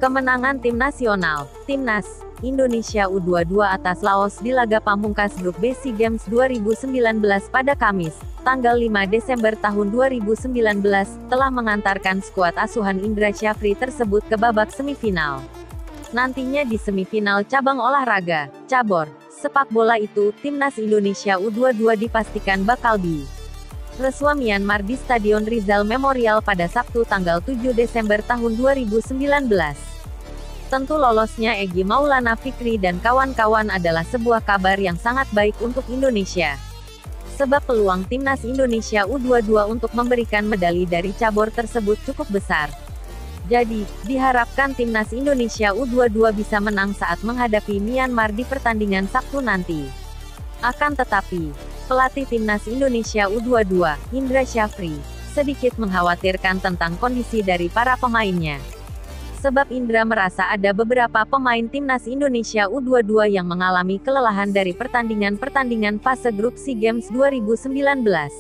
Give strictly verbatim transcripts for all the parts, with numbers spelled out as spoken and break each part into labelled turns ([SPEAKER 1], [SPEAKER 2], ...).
[SPEAKER 1] Kemenangan tim nasional, Timnas Indonesia U dua puluh dua atas Laos di laga pamungkas grup B SEA Games dua ribu sembilan belas pada Kamis, tanggal lima Desember tahun dua ribu sembilan belas, telah mengantarkan skuad asuhan Indra Syafri tersebut ke babak semifinal. Nantinya di semifinal cabang olahraga, cabur, sepak bola itu, Timnas Indonesia U dua puluh dua dipastikan bakal di Resua Myanmar di Stadion Rizal Memorial pada Sabtu tanggal tujuh Desember tahun dua ribu sembilan belas. Tentu lolosnya Egy Maulana Fikri dan kawan-kawan adalah sebuah kabar yang sangat baik untuk Indonesia. Sebab peluang Timnas Indonesia U dua puluh dua untuk memberikan medali dari cabur tersebut cukup besar. Jadi, diharapkan Timnas Indonesia U dua puluh dua bisa menang saat menghadapi Myanmar di pertandingan Sabtu nanti. Akan tetapi, pelatih Timnas Indonesia U dua puluh dua, Indra Syafri, sedikit mengkhawatirkan tentang kondisi dari para pemainnya. Sebab Indra merasa ada beberapa pemain Timnas Indonesia U dua puluh dua yang mengalami kelelahan dari pertandingan-pertandingan fase grup SEA Games dua ribu sembilan belas.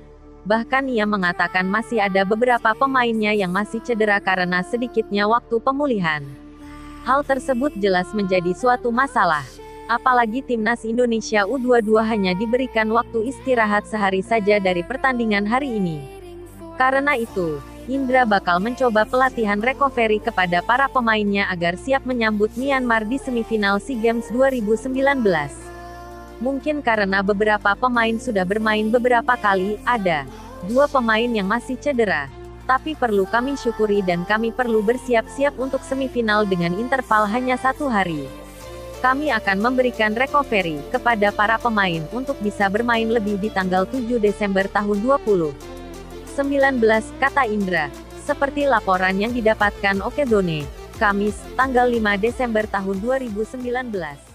[SPEAKER 1] Bahkan ia mengatakan masih ada beberapa pemainnya yang masih cedera karena sedikitnya waktu pemulihan. Hal tersebut jelas menjadi suatu masalah. Apalagi Timnas Indonesia U dua puluh dua hanya diberikan waktu istirahat sehari saja dari pertandingan hari ini. Karena itu, Indra bakal mencoba pelatihan recovery kepada para pemainnya agar siap menyambut Myanmar di semifinal SEA Games dua ribu sembilan belas. Mungkin karena beberapa pemain sudah bermain beberapa kali, ada dua pemain yang masih cedera. Tapi perlu kami syukuri dan kami perlu bersiap-siap untuk semifinal dengan interval hanya satu hari. Kami akan memberikan recovery kepada para pemain untuk bisa bermain lebih di tanggal tujuh Desember tahun dua ribu sembilan belas, kata Indra. Seperti laporan yang didapatkan Okezone, Kamis, tanggal lima Desember tahun dua ribu sembilan belas.